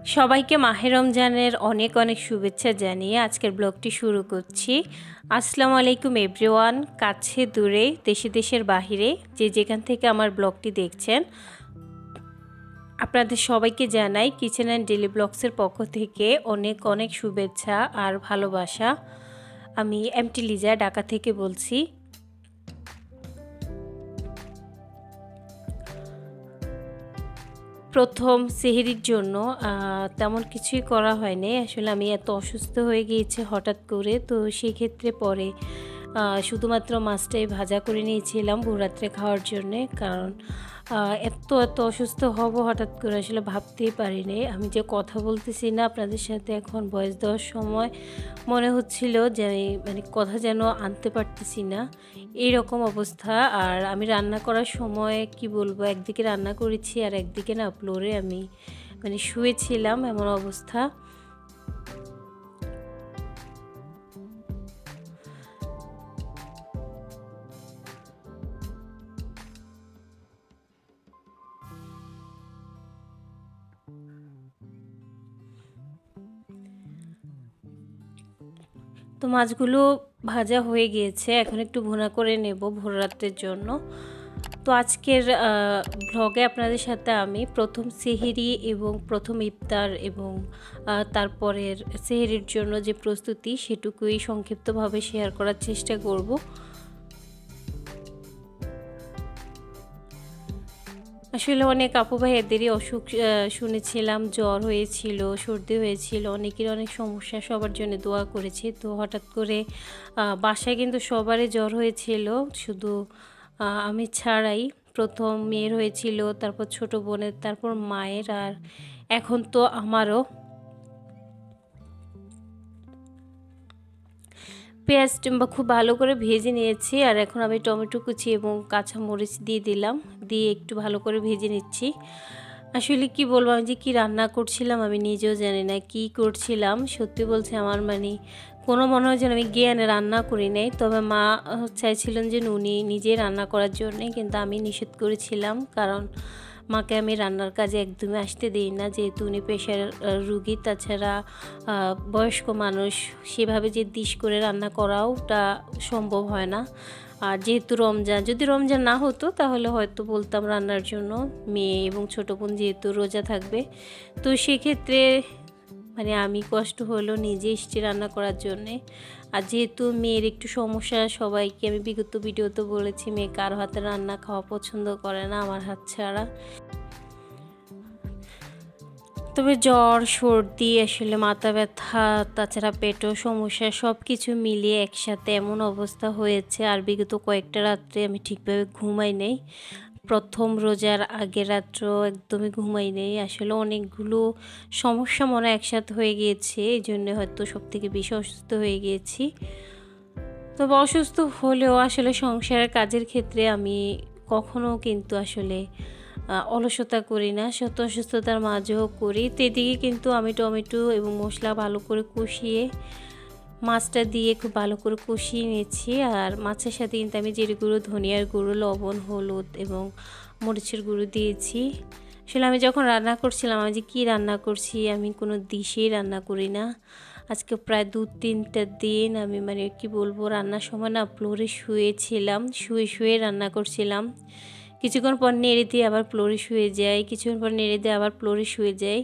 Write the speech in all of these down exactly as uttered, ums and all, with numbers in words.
সবাইকে মাহে রমজানের অনেক অনেক শুভেচ্ছা জানিয়ে আজকের ব্লগটি শুরু করছি। আসসালামু আলাইকুম এভরিওয়ান, কাছে দূরে দেশে দেশের বাহিরে যে যেখান থেকে আমার ব্লগটি দেখছেন আপনাদের সবাইকে জানাই কিচেন অ্যান্ড ডেলি ব্লগসের পক্ষ থেকে অনেক অনেক শুভেচ্ছা আর ভালোবাসা। আমি এমটি লিজা ঢাকা থেকে বলছি। প্রথম সেহরির জন্য তেমন কিছুই করা হয়নি, আসলে আমি এত অসুস্থ হয়ে গিয়েছি হঠাৎ করে, তো সেই ক্ষেত্রে পরে শুধুমাত্র মাছটাই ভাজা করে নিয়েছিলাম ভোররাত্রে খাওয়ার জন্যে। কারণ এত এত অসুস্থ হব হঠাৎ করে আসলে ভাবতেই পারিনি। আমি যে কথা বলতেছি না আপনাদের সাথে এখন ভয়েস দেওয়ার সময় মনে হচ্ছিল যে আমি মানে কথা যেন আনতে পারতেছি না, এইরকম অবস্থা। আর আমি রান্না করার সময় কি বলবো, একদিকে রান্না করেছি আর একদিকে না ফ্লোরে আমি মানে শুয়েছিলাম, এমন অবস্থা। তো মাছগুলো ভাজা হয়ে গিয়েছে, এখন একটু ভুনা করে নেব ভোর রাত্রের জন্য। তো আজকের ব্লগে আপনাদের সাথে আমি প্রথম সেহরি এবং প্রথম ইফতার এবং তারপরের সেহরির জন্য যে প্রস্তুতি সেটুকুই সংক্ষিপ্তভাবে শেয়ার করার চেষ্টা করব। আসলে অনেক আপু ভাইয়াদেরই অসুখ শুনেছিলাম, জ্বর হয়েছিল, সর্দি হয়েছিল, অনেকের অনেক সমস্যা, সবার জন্য দোয়া করেছি। তো হঠাৎ করে বাসায় কিন্তু সবারই জ্বর হয়েছিল, শুধু আমি ছাড়াই। প্রথম মেয়ের হয়েছিল, তারপর ছোট বোনের, তারপর মায়ের, আর এখন তো আমারও। পেঁয়াজ বা খুব ভালো করে ভেজে নিয়েছি, আর এখন আমি টমেটো কুচি এবং কাঁচা মরিচ দিয়ে দিলাম, দিয়ে একটু ভালো করে ভেজে নিচ্ছি। আসলে কি বলবো, আমি যে কী রান্না করছিলাম আমি নিজেও জানি না কি করছিলাম। সত্যি বলছি, আমার মানে কোনো মনে হয় যেন আমি জ্ঞানে রান্না করি নাই। তবে মা চাইছিলেন যে উনি নিজেই রান্না করার জন্যে, কিন্তু আমি নিষেধ করেছিলাম, কারণ মাকে আমি রান্নার কাজে একদমই আসতে দিই না, যেহেতু উনি প্রেশার রুগী। তাছাড়া বয়স্ক মানুষ, সেভাবে যে ডিশ করে রান্না করাওটা সম্ভব হয় না। আর যেহেতু রমজান, যদি রমজান না হতো তাহলে হয়তো বলতাম রান্নার জন্য, মেয়ে এবং ছোটো বোন যেহেতু রোজা থাকবে, তো সেক্ষেত্রে মানে আমি কষ্ট হলো নিজে এসছি রান্না করার জন্যে। আর যেহেতু মেয়ের একটু সমস্যা, সবাইকে আমি বিগত ভিডিওতে বলেছি মেয়ে কারো হাতে রান্না খাওয়া পছন্দ করে না আমার হাত ছাড়া। তবে জ্বর, সর্দি, আসলে মাথা ব্যথা, তাছাড়া পেটও সমস্যা, সব কিছু মিলিয়ে একসাথে এমন অবস্থা হয়েছে। আর বিগত কয়েকটা রাত্রে আমি ঠিকভাবে ঘুমাই নেই, প্রথম রোজার আগের রাত্র একদমই ঘুমাই নেই। আসলে অনেকগুলো সমস্যা মনে একসাথে হয়ে গিয়েছে, এই জন্য হয়তো সব থেকে বেশি অসুস্থ হয়ে গিয়েছি। তবে অসুস্থ হলেও আসলে সংসারের কাজের ক্ষেত্রে আমি কখনো কিন্তু আসলে অলসতা করি না, শত অসুস্থতার মাঝেও করি। তো এদিকে কিন্তু আমি টমেটো এবং মশলা ভালো করে কষিয়ে মাছটা দিয়ে খুব ভালো করে কষিয়ে নিয়েছি। আর মাছের সাথে কিন্তু আমি জিরে গুঁড়ো, ধনিয়ার গুঁড়ো, লবণ, হলুদ এবং মরিচের গুঁড়ো দিয়েছি। আসলে আমি যখন রান্না করছিলাম, আমি যে কী রান্না করছি, আমি কোনো ডিশেই রান্না করি না। আজকে প্রায় দু তিনটা দিন আমি মানে কি বলবো, রান্নার সময় না ফ্লোরে শুয়েছিলাম, শুয়ে শুয়ে রান্না করছিলাম। কিছুক্ষণ পর নেড়ে দিয়ে আবার ফ্লোরে শুয়ে যাই, কিছুক্ষণ পর নেড়ে দিয়ে আবার ফ্লোরে শুয়ে যাই।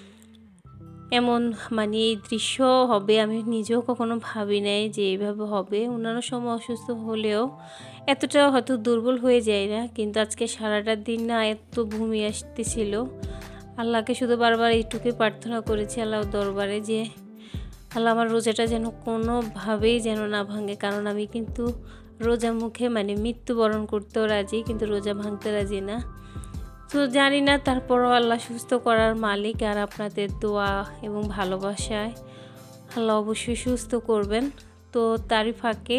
এমন মানে এই দৃশ্য হবে আমি নিজেও কখনো ভাবি নাই যে এইভাবে হবে। অন্যান্য সময় অসুস্থ হলেও এতটা হয়তো দুর্বল হয়ে যায় না, কিন্তু আজকে সারাটা দিন না এত ভূমি আসতেছিল। আল্লাহকে শুধু বারবার এইটুকুই প্রার্থনা করেছি আল্লাহর দরবারে যে আল্লাহ আমার রোজাটা যেন কোনোভাবেই যেন না ভাঙে। কারণ আমি কিন্তু রোজা মুখে মানে মৃত্যুবরণ করতেও রাজি, কিন্তু রোজা ভাঙতে রাজি না। তো জানি না, তারপরও আল্লাহ সুস্থ করার মালিক, আর আপনাদের দোয়া এবং ভালোবাসায় আল্লাহ অবশ্যই সুস্থ করবেন। তো তারই ফাঁকে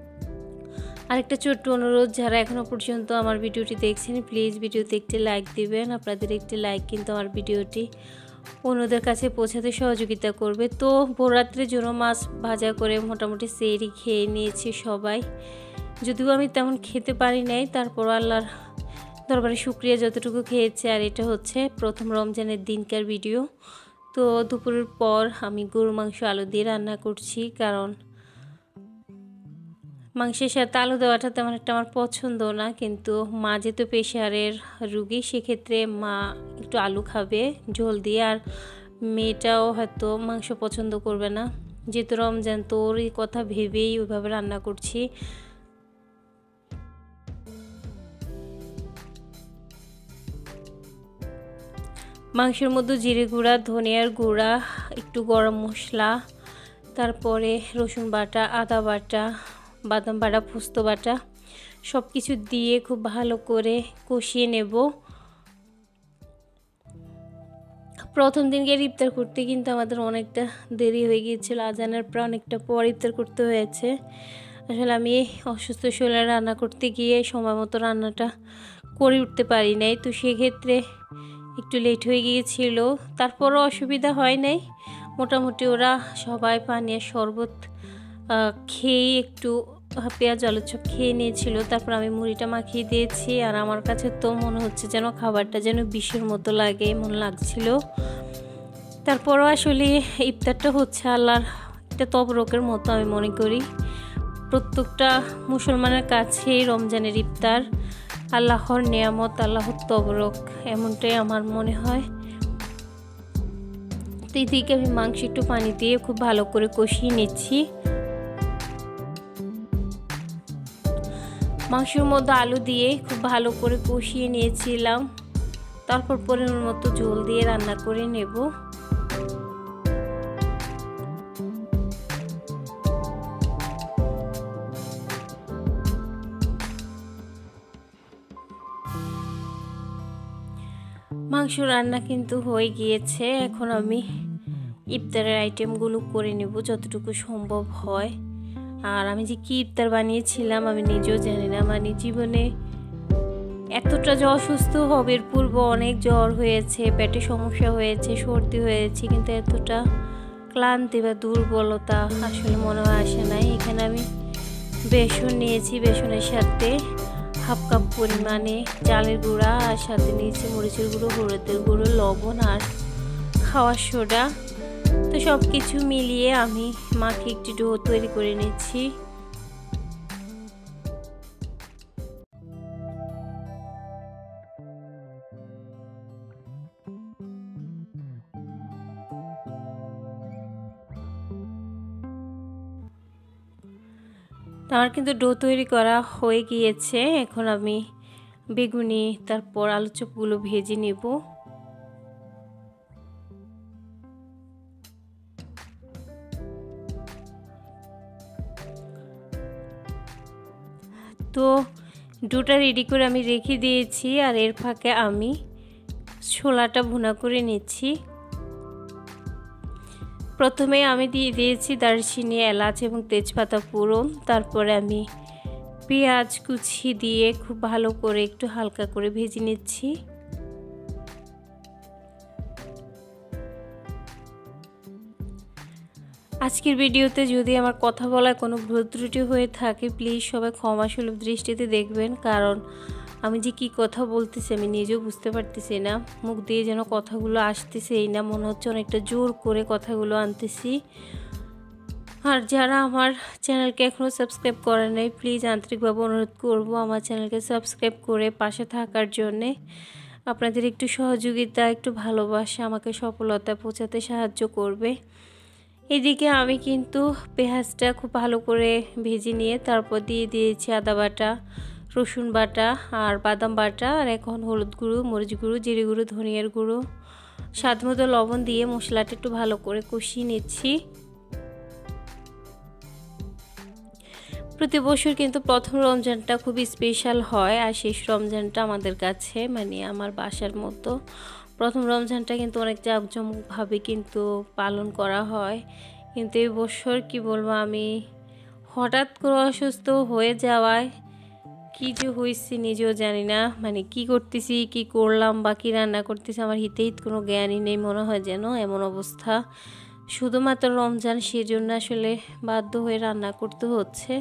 আরেকটা ছোট্ট অনুরোধ, যারা এখনও পর্যন্ত আমার ভিডিওটি দেখছেন প্লিজ ভিডিওতে একটি লাইক দিবেন। আপনাদের একটি লাইক কিন্তু আমার ভিডিওটি অন্যদের কাছে পৌঁছাতে সহযোগিতা করবে। তো ভোররাত্রে জন্য মাছ ভাজা করে মোটামুটি সেহরি খেয়ে নিয়েছি সবাই, যদিও আমি তেমন খেতে পারি নাই, তারপর আল্লাহর দরবারে শুকরিয়া যতটুকু খেয়েছে। আর এটা হচ্ছে প্রথম রমজানের দিনকার ভিডিও। তো দুপুরের পর আমি গরুর মাংস আলু দিয়ে রান্না করছি, কারণ মাংসের সাথে আলু দেওয়াটা তেমন একটা আমার পছন্দ না, কিন্তু মা যেহেতু প্রেশারের রুগী সেক্ষেত্রে মা একটু আলু খাবে ঝোল দিয়ে, আর মেয়েটাও হয়তো মাংস পছন্দ করবে না, যেহেতু রমজান তো ওর এই কথা ভেবেই ওইভাবে রান্না করছি। মাংসের মধ্যে জিরে গুঁড়া, ধনিয়ার গুঁড়া, একটু গরম মশলা, তারপরে রসুন বাটা, আদা বাটা, বাদাম বাটা, পোস্ত বাটা সব কিছু দিয়ে খুব ভালো করে কষিয়ে নেব। প্রথম দিনকে ইফতার করতে কিন্তু আমাদের অনেকটা দেরি হয়ে গিয়েছিল, আজানের প্রায় অনেকটা পর ইফতার করতে হয়েছে। আসলে আমি অসুস্থ শরীরে রান্না করতে গিয়ে সময় মতো রান্নাটা করে উঠতে পারি নাই, তো সেক্ষেত্রে একটু লেট হয়ে গিয়েছিল। তারপরও অসুবিধা হয় নাই, মোটামুটি ওরা সবাই পানি আর শরবত খেয়ে একটু পেঁয়াজ আলুর চপ খেয়ে নিয়েছিল। তারপর আমি মুড়িটা মাখিয়ে দিয়েছি, আর আমার কাছে তো মনে হচ্ছে যেন খাবারটা যেন বিষের মতো লাগে মনে লাগছিল। তারপরও আসলে ইফতারটা হচ্ছে আল্লাহর একটা তবরকের মতো আমি মনে করি। প্রত্যেকটা মুসলমানের কাছে রমজানের ইফতার আল্লাহর নিয়ামত, আল্লাহর তবরক, এমনটাই আমার মনে হয়। তো এদিকে আমি মাংস একটু পানি দিয়ে খুব ভালো করে কষিয়ে নিচ্ছি। মাংসের মধ্যে আলু দিয়ে খুব ভালো করে কষিয়ে নিয়েছিলাম, তারপর পরিমাণ মতো ঝোল দিয়ে রান্না করে নেব। মাংস রান্না কিন্তু হয়ে গিয়েছে, এখন আমি ইফতারের আইটেমগুলো করে নেব যতটুকু সম্ভব হয়। আর আমি যে কি ইফতার বানিয়েছিলাম আমি নিজেও জানি না, মানে জীবনে এতটা যে অসুস্থ হবে পূর্ব অনেক জ্বর হয়েছে, পেটে সমস্যা হয়েছে, সর্দি হয়েছে, কিন্তু এতটা ক্লান্তি বা দুর্বলতা আসলে মনে হয় আসে নাই। এখানে আমি বেসন নিয়েছি, বেসনের সাথে হাফ কাপ পরিমাণে চালের গুঁড়া, আর সাথে নিয়েছি মরিচের গুঁড়ো, হলুদের গুঁড়ো, লবণ আর খাওয়ার সোডা। তো সব কিছু মিলিয়ে আমি মাকে একটি ডো তৈরি করে নিচ্ছি। আমার কিন্তু ডো তৈরি করা হয়ে গিয়েছে, এখন আমি বেগুনি তারপর আলু চপগুলো ভেজে নেব। তো ডোটা রেডি করে আমি রেখে দিয়েছি, আর এর ফাঁকে আমি ছোলাটা ভুনা করে নিচ্ছি। প্রথমে আমি দিয়ে দিয়েছি দারচিনি, এলাচ এবং তেজপাতা ফোড়ন, তারপরে আমি পেঁয়াজ কুচি দিয়ে খুব ভালো করে একটু হালকা করে ভেজে নিচ্ছি। আজকের ভিডিওতে যদি আমার কথা বলায় কোনো ভুল ত্রুটি হয়ে থাকে প্লিজ সবাই ক্ষমাসুলভ দৃষ্টিতে দেখবেন, কারণ আমি যে কি কথা বলতেছি আমি নিজেও বুঝতে পারতেছি না, মুখ দিয়ে যেন কথাগুলো আসতেছেই না, মনে হচ্ছে অনেকটা জোর করে কথাগুলো আনতেছি। আর যারা আমার চ্যানেলকে এখনও সাবস্ক্রাইব করে নাই প্লিজ আন্তরিকভাবে অনুরোধ করব আমার চ্যানেলকে সাবস্ক্রাইব করে পাশে থাকার জন্যে। আপনাদের একটু সহযোগিতা, একটু ভালোবাসা আমাকে সফলতা পৌঁছাতে সাহায্য করবে। এদিকে আমি কিন্তু পেঁয়াজটা খুব ভালো করে ভেজে নিয়ে তারপর দিয়ে দিয়েছি আদা বাটা, রসুন বাটা আর বাদাম বাটা, আর এখন হলুদ গুঁড়ো, মরিচ গুঁড়ো, জিরে গুঁড়ো, ধনিয়ার গুঁড়ো, স্বাদ মতো লবণ দিয়ে মশলাটা একটু ভালো করে কষিয়ে নিচ্ছি। প্রতি বছর কিন্তু প্রথম রমজানটা খুব স্পেশাল হয়, আর শেষ রমজানটা আমাদের কাছে মানে আমার বাসার মতো প্রথম রমজানটা কিন্তু অনেক জাঁকজমকভাবে কিন্তু পালন করা হয়। কিন্তু এই বছর কি বলবো, আমি হঠাৎ করে অসুস্থ হয়ে যাওয়ায় কি যে হয়েছে নিজেও জানি না, মানে কি করতেছি, কি করলাম বা কী রান্না করতেছি আমার হিতে হিত কোনো জ্ঞানই নেই, মনে হয় যেন এমন অবস্থা। শুধুমাত্র রমজান সেজন্য আসলে বাধ্য হয়ে রান্না করতে হচ্ছে।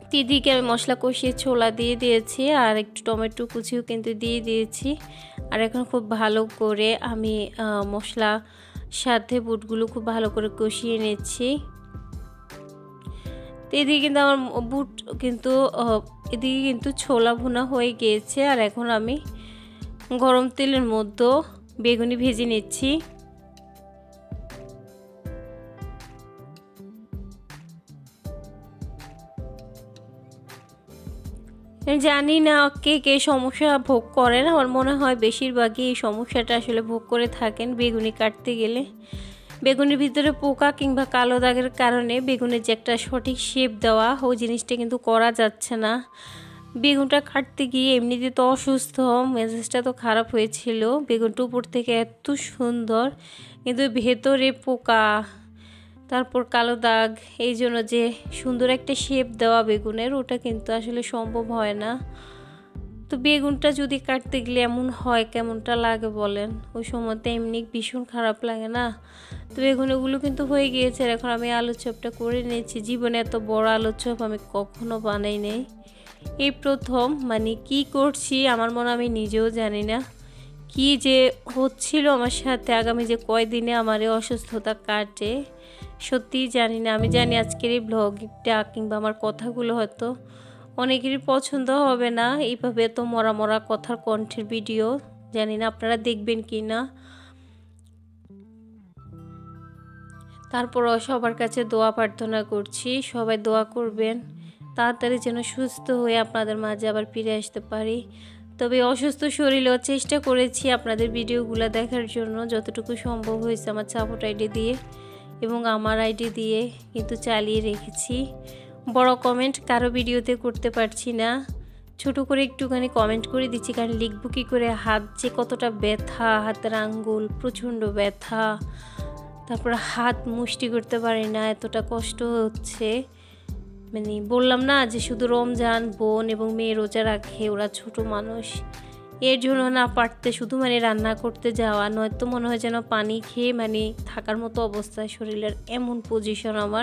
এদিকে আমি মশলা কষিয়ে ছোলা দিয়ে দিয়েছি আর একটু টমেটো কুচিও কিন্তু দিয়ে দিয়েছি। আর এখন খুব ভালো করে আমি মশলা সাথে বুটগুলো খুব ভালো করে কষিয়ে নিচ্ছি। তো এদিকে কিন্তু আমার বুট কিন্তু এদিকে কিন্তু ছোলা ভুনা হয়ে গিয়েছে। আর এখন আমি গরম তেলের মধ্যে বেগুনি ভেজে নিচ্ছি। জানি না কে কে সমস্যা ভোগ করেন, আমার মনে হয় বেশিরভাগই এই সমস্যাটা আসলে ভোগ করে থাকেন বেগুনি কাটতে গেলে। বেগুনের ভিতরে পোকা কিংবা কালো দাগের কারণে বেগুনের যে একটা সঠিক শেপ দেওয়া ওই জিনিসটা কিন্তু করা যাচ্ছে না। বেগুনটা কাটতে গিয়ে এমনিতে তো অসুস্থ, মেজাজটা তো খারাপ হয়েছিল। বেগুনটা উপর থেকে এত সুন্দর কিন্তু ভেতরে পোকা, তারপর কালো দাগ, এই জন্য যে সুন্দর একটা শেপ দেওয়া বেগুনের ওটা কিন্তু আসলে সম্ভব হয় না। তো বেগুনটা যদি কাটতে গেলে এমন হয় কেমনটা লাগে বলেন, ওই সময়তে এমনি ভীষণ খারাপ লাগে না। তো বেগুনগুলো কিন্তু হয়ে গিয়েছে। এখন আমি আলু চপটা করে নিয়েছি। জীবনে এত বড় আলু চপ আমি কখনো বানাই নাই, এই প্রথম। মানে কি করছি আমার মনে আমি নিজেও জানি না কি যে হচ্ছিল আমার সাথে। আগামী যে কয়দিনে আমার এই অসুস্থতা কাটে সত্যিই জানি না। আমি জানি আজকের এই ব্লগটা কিংবা আমার কথাগুলো হয়তো অনেকেরই পছন্দ হবে না, এইভাবে তো মরা মরা কথার কণ্ঠের ভিডিও। জানি না আপনারা দেখবেন কি না। তারপরও সবার কাছে দোয়া প্রার্থনা করছি, সবাই দোয়া করবেন তাড়াতাড়ি যেন সুস্থ হয়ে আপনাদের মাঝে আবার ফিরে আসতে পারি। তবে অসুস্থ শরীরেও চেষ্টা করেছি আপনাদের ভিডিওগুলো দেখার জন্য, যতটুকু সম্ভব হয়েছে আমার সাপোর্ট আইডি দিয়ে এবং আমার আইডি দিয়ে কিন্তু চালিয়ে রেখেছি। বড় কমেন্ট কারো ভিডিওতে করতে পারছি না, ছোট করে একটুখানি কমেন্ট করে দিচ্ছি, কারণ লিখব কী করে। হাত যে কতটা ব্যথা, হাতের আঙ্গুল প্রচণ্ড ব্যথা, তারপর হাত মুষ্টি করতে পারি না, এতটা কষ্ট হচ্ছে। মানে বললাম না যে শুধু রমজান বোন এবং মেয়ে রোজা রাখে, ওরা ছোট মানুষ, এর জন্য না পারতে শুধু মানে রান্না করতে যাওয়া, নয়তো মনে হয় যেন পানি খেয়ে মানে থাকার মতো অবস্থা শরীরের, এমন পজিশন আমার।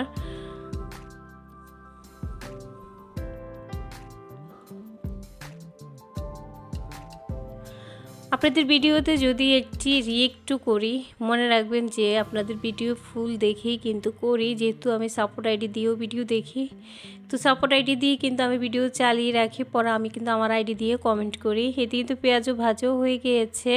আপনাদের ভিডিওতে যদি একটি রিয়েক্টও করি মনে রাখবেন যে আপনাদের ভিডিও ফুল দেখেই কিন্তু করি, যেহেতু আমি সাপোর্ট আইডি দিয়েও ভিডিও দেখি। তো সাপোর্ট আইডি দিয়ে কিন্তু আমি ভিডিও চালিয়ে রাখি, পরে আমি কিন্তু আমার আইডি দিয়ে কমেন্ট করি। এতে কিন্তু পেঁয়াজও ভাজও হয়ে গিয়েছে।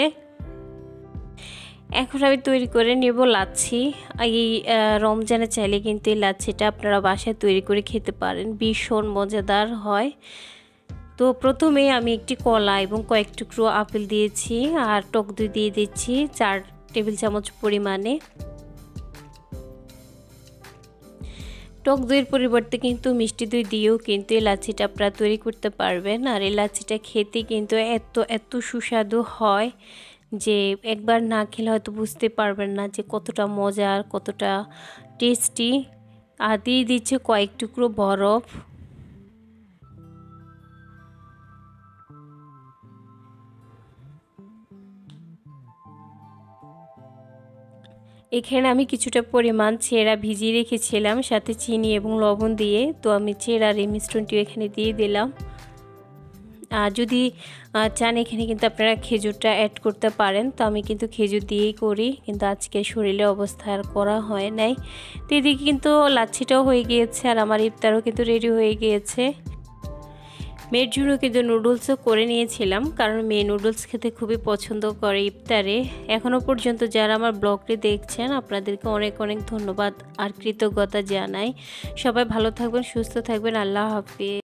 এখন আমি তৈরি করে নেব লাচ্ছি। এই রমজানে চাইলে কিন্তু এই লাচ্ছিটা আপনারা বাসায় তৈরি করে খেতে পারেন, ভীষণ মজাদার হয়। তো প্রথমে আমি একটি কলা এবং কয়েক টুকরো আপেল দিয়েছি আর টক দই দিয়ে দিচ্ছি চার টেবিল চামচ পরিমাণে। টক দইয়ের পরিবর্তে কিন্তু মিষ্টি দই দিয়েও কিন্তু এই লাচ্ছিটা আপনারা তৈরি করতে পারবেন। আর এই লাচ্ছিটা খেতে কিন্তু এত এত সুস্বাদু হয় যে একবার না খেলে হয়তো বুঝতে পারবেন না যে কতটা মজার, কতটা টেস্টি। আর দিয়ে দিচ্ছে কয়েক টুকরো বরফ। এখানে আমি কিছুটা পরিমাণ ছেঁড়া ভিজিয়ে রেখেছিলাম সাথে চিনি এবং লবণ দিয়ে, তো আমি ছেঁড়ার এই মিশ্রণটিও এখানে দিয়ে দিলাম। আর যদি চান এখানে কিন্তু আপনারা খেজুরটা অ্যাড করতে পারেন, তো আমি কিন্তু খেজুর দিয়েই করি, কিন্তু আজকে শরীরের অবস্থা আর করা হয় নাই। তো এদিকে কিন্তু লাচ্ছিটাও হয়ে গিয়েছে আর আমার ইফতারও কিন্তু রেডি হয়ে গিয়েছে। মেয়ের জন্য কিন্তু নুডলসও করে নিয়েছিলাম, কারণ মেয়ে নুডলস খেতে খুবই পছন্দ করে ইফতারে। এখনও পর্যন্ত যারা আমার ব্লগটি দেখছেন আপনাদেরকে অনেক অনেক ধন্যবাদ আর কৃতজ্ঞতা জানাই। সবাই ভালো থাকবেন, সুস্থ থাকবেন। আল্লাহ হাফিজ।